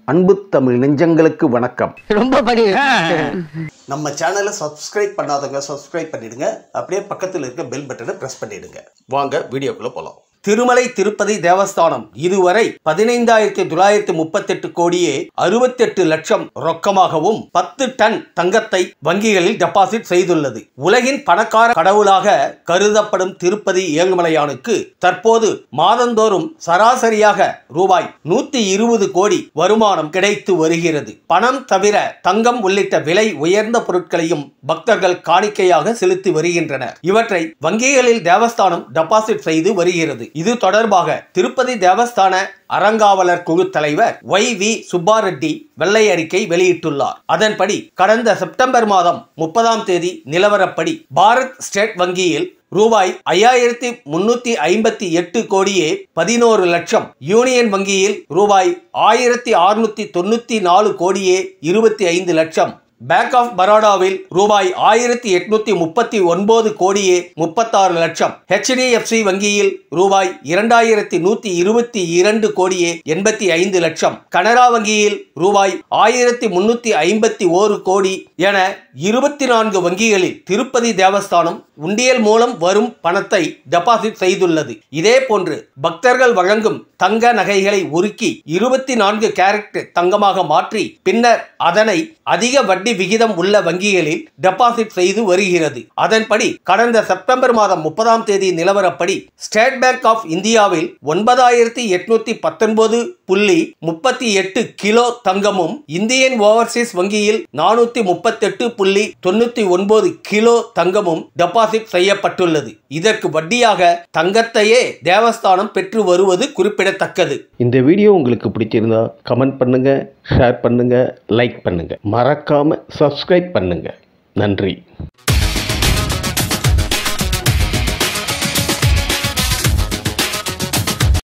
அன்பு தமிழ் நெஞ்சங்களுக்கு வணக்கம். ரொம்ப படி நம்ம சேனலை சப்ஸ்கிரைப் பண்ணாதவங்க சப்ஸ்கிரைப் பண்ணிடுங்க. அப்படியே பக்கத்தில் இருக்க பெல் பட்டனை பிரஸ் பண்ணிடுங்க. வாங்க வீடியோக்குள்ள போலாம். திருமலை திருப்பதி தேவஸ்தானம் இதுவரை 15,938 கோடியே 68 லட்சம் ரொக்கமாகவும் 10 டன் தங்கத்தை வங்கிகளில் டெபாசிட் செய்துள்ளது. உலகின் பணக்கார கடவுளாக கருதப்படும் திருப்பதி ஏழுமலையானுக்கு தற்போது மாதந்தோறும் சராசரியாக ரூபாய் 120 கோடி வருமானம் கிடைத்து வருகிறது. பணம் தவிர தங்கம் உள்ளிட்ட விலை உயர்ந்த பொருட்களையும் பக்தர்கள் காணிக்கையாக செலுத்தி வருகின்றனர். இவற்றை வங்கிகளில் தேவஸ்தானம் டெபாசிட் செய்து வருகிறது. இது தொடர்பாக திருப்பதி தேவஸ்தான அறங்காவலர் குழு தலைவர் Y.V. சுப்பாரெட்டி வெள்ளை அறிக்கை வெளியிட்டுள்ளார். அதன்படி கடந்த செப்டம்பர் மாதம் 30ஆம் தேதி நிலவரப்படி பாரத் ஸ்டேட் வங்கியில் ரூபாய் 5,358 கோடியே 11 லட்சம், யூனியன் வங்கியில் ரூபாய் 1,694 கோடியே 25 லட்சம், பேங்க் ஆஃப் பரோடாவில் ரூபாய் 1,839 கோடியே 36 லட்சம், HDFC வங்கியில் ரூபாய் 2,122 கோடியே 85 லட்சம், கனரா வங்கியில் ரூபாய் 1,351 கோடி என 24 வங்கிகளில் திருப்பதி தேவஸ்தானம் உண்டியல் மூலம் வரும் பணத்தை டெபாசிட் செய்துள்ளது. இதே போன்று பக்தர்கள் வழங்கும் தங்க நகைகளை உருக்கி 24 கேரட் தங்கமாக மாற்றி பின்னர் அதனை அதிக வட்டி விகிதம் உள்ள வங்கிகளில் டெபாசிட் செய்து வருகிறது. அதன்படி கடந்த செப்டம்பர் மாதம் 30ஆம் தேதி நிலவரப்படி ஸ்டேட் பேங்க் ஆஃப் இந்தியாவில் 9,819.38 கிலோ தங்கமும், இந்தியன் ஓவர்சீஸ் வங்கியில் 438.99 கிலோ தங்கமும் டெபாசிட் செய்யப்பட்டுள்ளது. இதற்கு வட்டியாக தங்கத்தையே தேவஸ்தானம் பெற்று வருவது குறிப்பிடத்தக்கது. இந்த வீடியோ உங்களுக்கு பிடிச்சிருந்தா கமெண்ட் பண்ணுங்க, ஷேர் பண்ணுங்க, லைக் பண்ணுங்க, மறக்காம சப்ஸ்கிரைப் பண்ணுங்க. நன்றி.